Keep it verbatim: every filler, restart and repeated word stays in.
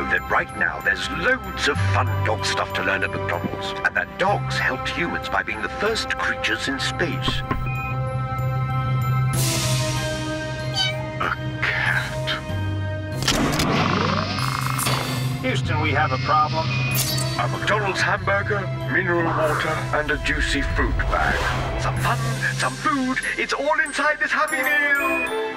know that right now there's loads of fun dog stuff to learn at McDonald's, and that dogs helped humans by being the first creatures in space. A cat. Houston, we have a problem. A McDonald's hamburger, mineral water, and a juicy fruit bag. Some fun, some food, it's all inside this Happy Meal!